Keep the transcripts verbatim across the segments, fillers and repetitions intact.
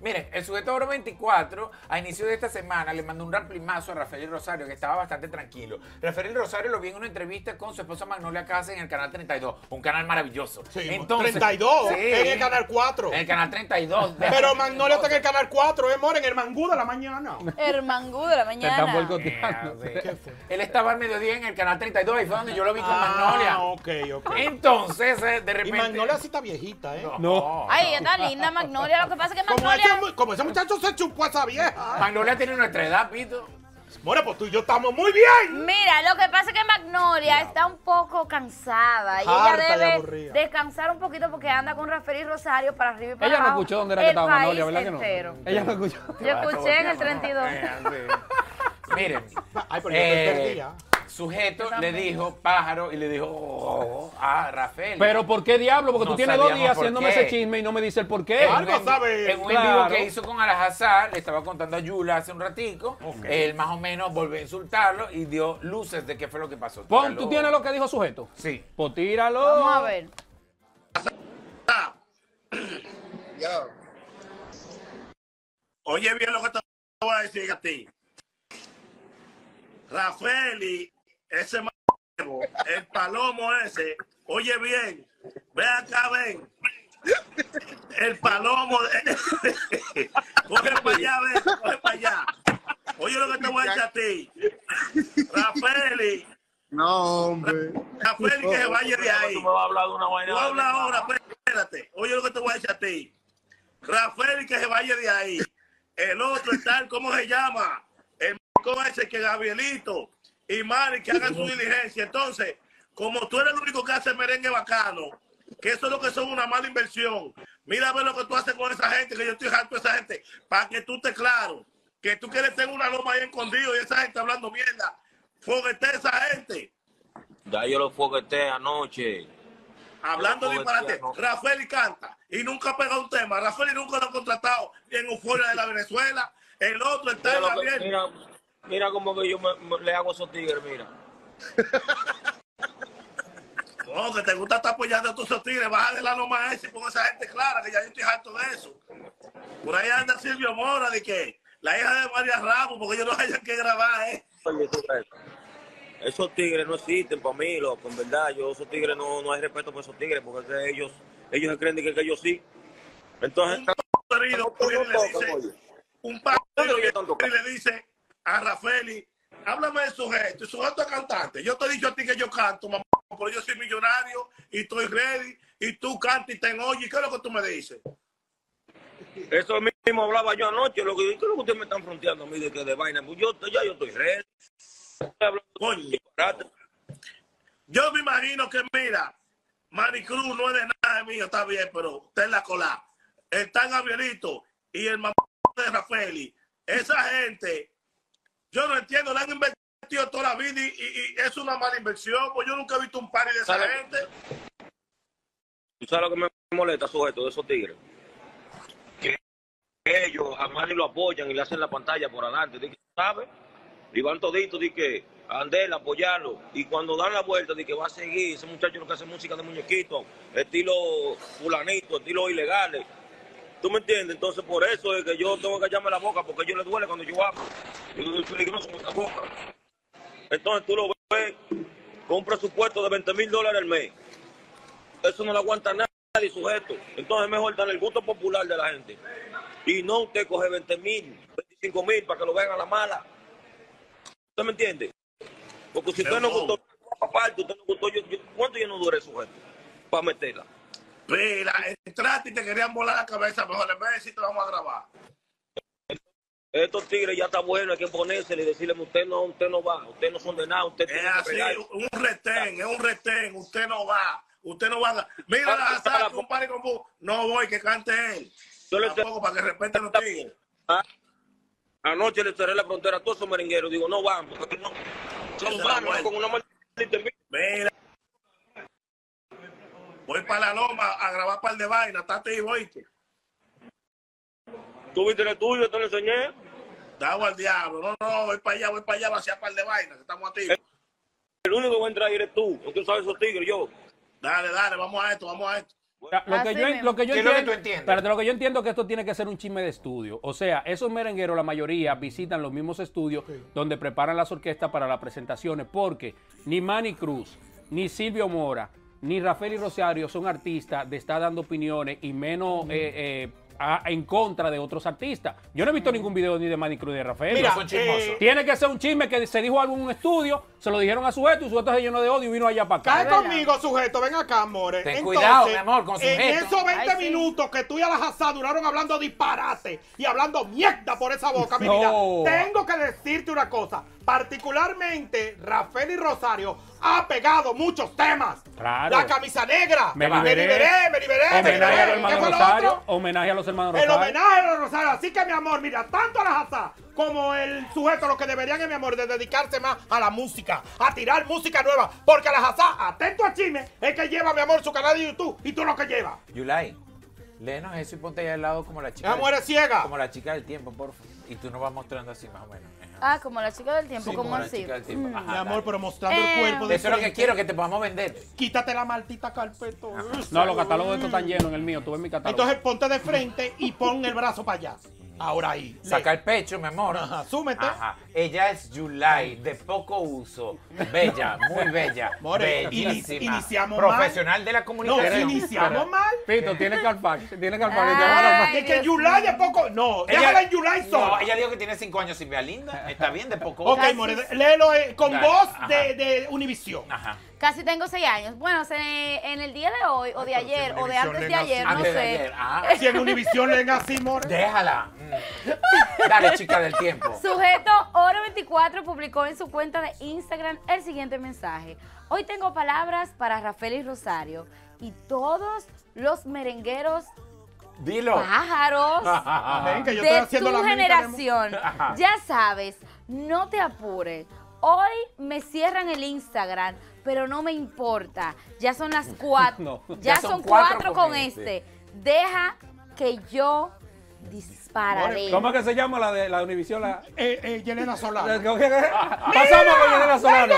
Miren, el sujeto oro veinticuatro, a inicio de esta semana, le mandó un ramplimazo a Rafael Rosario, que estaba bastante tranquilo. Rafael Rosario lo vi en una entrevista con su esposa Magnolia Casa en el canal treinta y dos, un canal maravilloso. Sí, Entonces, treinta y dos, sí, en el canal cuatro. En el canal treinta y dos. Pero Magnolia está en el canal cuatro, eh, more, en el Mangú de la mañana. El mangú de la Te están mañana. boicoteando. Eh, ¿Qué fue? Él estaba al mediodía en el canal treinta y dos, ahí fue donde yo lo vi con Ah, Magnolia. ok, ok. Entonces, eh, de Y repente... Magnolia sí está viejita, ¿eh? No. Ay, ella está linda, Magnolia. Lo que pasa es que Como Magnolia... ese, mu- como ese muchacho se chupó a esa vieja. Magnolia tiene nuestra edad, Pito. More, pues tú y yo estamos muy bien. Mira, lo que pasa es que Magnolia está un poco cansada y ella Harta y debe aburrida. descansar un poquito porque anda con Rafael y Rosario para arriba y para Ella no abajo. escuchó dónde era que el estaba país Magnolia, ¿verdad que no? entero. Ella no escuchó. Yo escuché en el treinta y dos. Miren, Ay, pero yo eh, te perdía. sujeto le dijo pájaro y le dijo oh, a Rafael. Pero ¿por qué diablo? Porque No tú tienes dos sabíamos días por haciéndome qué. ese chisme y no me dice el por qué. En un Algo en- sabe. En un en vivo Claro. que hizo con Alajazar, le estaba contando a Yula hace un ratico, él más o menos volvió a insultarlo y dio luces de qué fue lo que pasó. Pon, Tíralo. ¿tú tienes lo que dijo sujeto? Sí. Pues tíralo. Vamos a ver. Yo. Oye bien lo que te voy a decir a ti. Rafael y ese m***, el palomo ese, oye bien, ve acá, ven. El palomo, de... coge para allá, ven, coge para allá. Oye lo que te voy a decir a ti. Rafael y... No, hombre. Rafael y que se vaya de ahí. Tú me vas a hablar de una vaina. Tú hablas ahora, espérate. Oye lo que te voy a decir a ti. Rafael y que se vaya de ahí. El otro está, ¿cómo se llama? El m***o ese que Gabrielito y Mari que hagan su diligencia. Entonces, como tú eres el único que hace merengue bacano, que eso es lo que son una mala inversión. Mira a ver lo que tú haces con esa gente, que yo estoy harto de esa gente, para que tú estés claro, que tú quieres tener una loma ahí escondido y esa gente hablando mierda. Foguete a esa gente. Ya yo lo fogueté anoche. Hablando Yo lo disparate, fogueté, no. Rafael y canta y nunca ha pegado un tema. Rafael y nunca lo ha contratado en Euforia de la Venezuela. El otro está Mira, en lo la que- bien. mira, mira cómo que yo me- me- le hago a esos tigres, mira. No, que te gusta estar apoyando a tus tigres, baja de la loma ese con esa gente clara, que ya yo estoy harto de eso. Por ahí anda Silvio Mora, de que la hija de María Ramos, porque ellos no hayan que grabar, ¿eh? Oye, tú ves, esos tigres no existen para mí, loco, en verdad. Yo, esos tigres, no, no hay respeto por esos tigres, porque es que ellos, ellos se creen de que, que ellos sí. Entonces, Un herido que viene y le dice, un padre ¿Dónde que yo tanto viene y le dice a Rafaeli, háblame del sujeto, el sujeto es cantante. Yo te he dicho a ti que yo canto, mamá, pero yo soy millonario y estoy ready, y tú cantas y te oye, ¿qué es lo que tú me dices? eso mismo hablaba yo anoche, lo que, ¿qué es lo que ustedes me están fronteando a mí de que de vaina? Pues yo, ya yo estoy ready. Estoy hablando de Coño. disparate. Yo me imagino que, mira, Maricruz no es de nada mío, está bien, pero está en la cola. Está Gabrielito y el mamá de Rafaeli. Esa gente, yo no entiendo, le han invertido toda la vida y, y- y es una mala inversión, pues yo nunca he visto un party de esa ¿Sabe? gente. ¿Tú sabes lo que me molesta, sujeto, de esos tigres? Que ellos jamás ni lo apoyan y le hacen la pantalla por adelante. Di que, ¿sabes? Y van toditos, di que a Andel, a apoyarlo. Y cuando dan la vuelta, di que va a seguir ese muchacho lo que hace música de muñequito, estilo fulanito, estilo ilegales. ¿Tú me entiendes? Entonces, por eso es que yo tengo que callarme la boca, porque a ellos les duele cuando yo hablo. Yo soy peligroso con esta boca. Entonces, tú lo ves con un presupuesto de veinte mil dólares al mes. Eso no lo aguanta nadie, sujeto. Entonces es mejor darle el gusto popular de la gente. Y no usted coge veinte mil, veinticinco mil para que lo vean a la mala. ¿Usted me entiende? Porque si usted no gustó, aparte, usted no gustó, yo, yo- ¿cuánto yo no duré, sujeto? Para meterla. Mira, entraste y te querían volar la cabeza, mejor en vez de decir te vamos a grabar. Estos tigres ya está bueno, hay que ponérsele y decirle, usted no, usted no va, usted no son de nada, usted Es tiene que así, pegar. un retén, es un retén, usted no va, usted no va. Mira, la Hazard, un party con vos, no voy, que cante él. Yo le Tampoco, para que respeten los tigres. Ah, Anoche le cerré la frontera a todos esos merengueros. Digo, no van, porque no. Son Esa humanos, vuelta. con una maldita envidia. Mira, voy para la loma a grabar un par de vainas, estate y oíste. ¿Tú viste el tuyo? ¿Te lo enseñé? Dado al diablo, no, no, voy para allá, voy para allá, va a hacer un par de vainas, que estamos a ti. El único que va a entrar ahí eres tú. No tú sabes esos tigres, yo. Dale, dale, vamos a esto, vamos a esto. Lo que, Así yo, mismo. lo que yo ¿Qué es lo que entiendo, tú entiendes? espérate, lo que yo entiendo es que esto tiene que ser un chisme de estudio. O sea, esos merengueros, la mayoría, visitan los mismos estudios donde preparan las orquestas para las presentaciones, porque ni Manny Cruz, ni Silvio Mora, ni Rafael y Rosario son artistas de estar dando opiniones y menos eh, eh, a- en contra de otros artistas. Yo no he visto ningún video ni de Manny Cruz ni de Rafael. Mira, son chismosos. eh, Tiene que ser un chisme que se dijo algo en un estudio, se lo dijeron a Sujeto y Sujeto se llenó de odio y vino allá para acá. Cae verdad. conmigo, sujeto, ven acá, amores. Ten Entonces, cuidado, mi amor, con en Sujeto. esos veinte Ay, sí. minutos que tú y Alajazá duraron hablando disparate y hablando mierda por esa boca, mi vida, No. tengo que decirte una cosa. Particularmente, Rafael y Rosario ha pegado muchos temas. Claro. La camisa negra. Me me liberé. liberé, me liberé, me Homenaje a liberé. los ¿Qué hermanos fue lo Rosario. otro? Homenaje a los hermanos El Rosario. homenaje a los Rosario. Así que, mi amor, mira, tanto a la Hazá como el sujeto, lo que deberían es, mi amor, de dedicarse más a la música, a tirar música nueva. Porque a la Hazá, atento a chisme, es que lleva, mi amor, su canal de YouTube y tú lo que lleva. Yulai, léenos eso y ponte ahí al lado como la chica. Esa del- mujer es ciega. Como la chica del tiempo, por favor. Y tú nos vas mostrando así más o menos. Ajá. Ah, como la chica del tiempo, Sí, ¿cómo como la así? chica del tiempo. Mm. Ajá, Mi amor, dale. pero mostrando Eh, el cuerpo de Eso es lo que frente. quiero, que te podamos vender. Quítate la maldita carpeta. No, los catálogos de estos están llenos en el mío. Tú ves mi catálogo. Entonces ponte de frente y pon el brazo para allá. Ahora ahí. lee. Saca el pecho, mi amor. Ajá, súmete. Ajá. Ella es Yulai, de poco uso. Bella, muy bella. More, bellísima. ini- iniciamos mal. Profesional de la No, comunicación. iniciamos mal. Pito, tiene Carfax. Tiene Carfax. Ay. Te van a- Es que Dios Yulai mío. es poco. No, Ella- déjala en Yulai No, sola. ella dijo que tiene cinco años sin ver linda. Está bien, de poco Ok, uso. More, léelo eh, con Dale, voz ajá. de, de Univisión. Ajá. Casi tengo seis años. Bueno, se- en el día de hoy, o de pero si ayer, en o de Univisión antes de leen así. ayer, no Antes de sé. ayer. Ah, Si en Univisión leen así, More. déjala. Mm. Dale, chica del tiempo. Sujeto Oro veinticuatro publicó en su cuenta de Instagram el siguiente mensaje. Hoy tengo palabras para Rafael y Rosario y todos los merengueros Dilo. pájaros Ven, que yo estoy de haciendo tu la mímica de- generación. Ajá. Ya sabes, no te apures. Hoy me cierran el Instagram, pero no me importa. Ya son las cuatro. No. Ya, Ya son, son cuatro, cuatro con con este. este. Deja que yo dispararé. ¿Cómo es que se llama la de la Univisión? La... Eh, eh, Yelena Solano. Pasamos con Yelena Solano.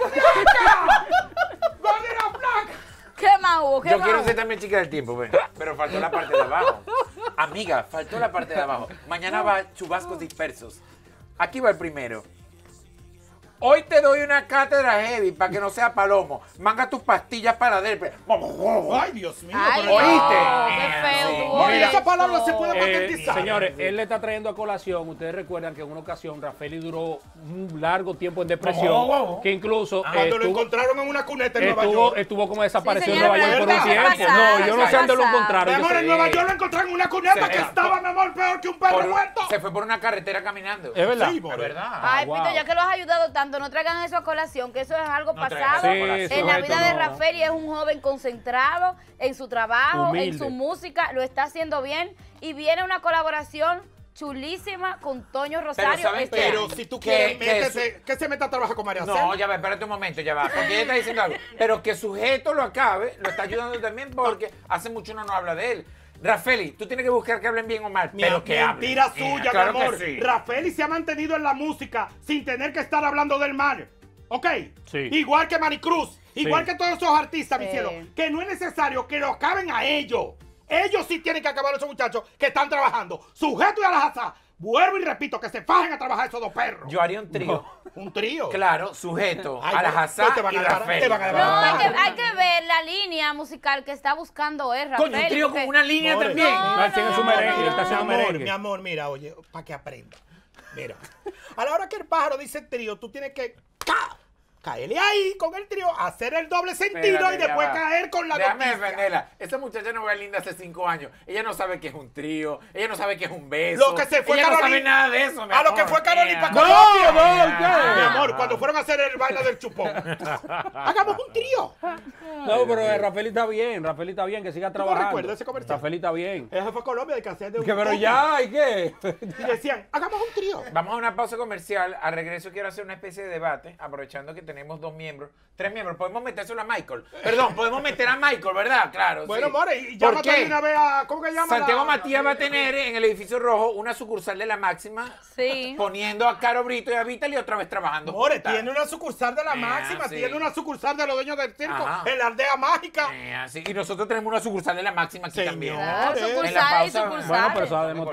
¡Gordina flaca! ¿Qué más hubo? ¿Qué Yo más quiero hubo? ser también chica del tiempo, ven. Pero faltó la parte de abajo. Amiga, faltó la parte de abajo. Mañana va chubascos dispersos. Aquí va el primero. Hoy te doy una cátedra heavy para que no sea palomo. Manga tus pastillas para adentro. Ay, Dios mío. Ay, pero- ¿Oíste? no, qué feo Sí. tuvo More, eso. esa palabra se puede Eh, patentizar. señores, él le está trayendo a colación. Ustedes recuerdan que en una ocasión Rafael duró un largo tiempo en depresión, Oh, oh, oh. que incluso eh, Cuando lo estuvo, encontraron en una cuneta en Nueva estuvo, York. estuvo como desaparecido Sí, en Nueva señor, York por un pero tiempo. eso No, yo no sé dónde lo pasado. encontraron. Mi yo amor, sé- en Nueva York lo encontraron en una cuneta Sí. que estaba, mi amor, peor que un perro Por- muerto. se fue por una carretera caminando. Es verdad. Sí, Es More. verdad. Ay, wow. Pito, ya que los has ayudado tanto, no traigan eso a colación, que eso es algo No traigan pasado eso a Sí, colación. en la sujeto, vida de no. Rafael y es un joven concentrado en su trabajo, Humilde. en su música, lo está haciendo bien y viene una colaboración chulísima con Toño Rosario. ¿saben este qué? Pero año. si tú Que- quieres, que métete, que se meta a trabajar con María No, Cela. ya va, espérate un momento, ya va. Porque ella está diciendo algo. Pero que sujeto lo acabe, lo está ayudando también porque hace mucho uno no habla de él. Rafaeli, tú tienes que buscar que hablen bien o mal, Mi- pero que hablen. mentira Eh, suya, claro mi amor. que sí. Rafaeli se ha mantenido en la música sin tener que estar hablando del mal. ¿Ok? Sí. Igual que Maricruz, igual Sí. que todos esos artistas, mi Sí. cielo, que no es necesario que lo acaben a ellos. Ellos sí tienen que acabar a esos muchachos que están trabajando. Sujeto y a la jaza. Vuelvo y repito, que se fajen a trabajar esos dos perros. Yo haría un trío. Un trío. Claro, sujeto Ay, a la pero Hazá te van y a dejar- Rafael. te van a No, dejar- hay que, hay que ver la línea musical que está buscando es Rafael. Coño, un trío porque- con una línea More. también. No, No, él tiene su no, merengue, no, él está Mi haciendo amor, merengue. mi amor, mira, oye, para que aprenda. Mira, a la hora que el pájaro dice trío, tú tienes que ca caerle ahí con el trío, hacer el doble sentido Espérate, y ya después va. caer con la Déjame noticia. defenderla. Esa muchacha no ve linda hace cinco años. Ella no sabe que es un trío. Ella no sabe que es un beso. Lo que se fue Ella no Carolina- sabe nada de eso, mi A lo amor. que fue Carolina Ea. para Colombia. no, ¿qué? Mi amor, cuando fueron a hacer el baile del chupón. Hagamos un trío. No, pero eh, Rafael está bien, Rafael está bien, que siga no trabajando. recuerdas ese comercial? Rafael está bien. Eso fue Colombia de que hacían de un Que, pero poco. ya, ¿y qué? Y decían, hagamos un trío. Vamos a una pausa comercial. Al regreso quiero hacer una especie de debate, aprovechando que tenemos dos miembros, tres miembros, podemos metérselo a Michael. Perdón, podemos meter a Michael, ¿verdad? Claro. Bueno, sí. more, y ¿Por llámate qué? de una vez a, ¿cómo que llama? Santiago la- Matías va a tener en el edificio rojo una sucursal de la Máxima, Sí. poniendo a Caro Brito y a Vitaly otra vez trabajando. More, juntas. tiene una sucursal de la Eh, máxima, sí. tiene una sucursal de los dueños del circo Ajá. en la aldea mágica. Eh, así. Y nosotros tenemos una sucursal de la Máxima aquí Señor. también. Claro, En la sucursales y pausa, sucursales. Bueno, pero eso ha demostrado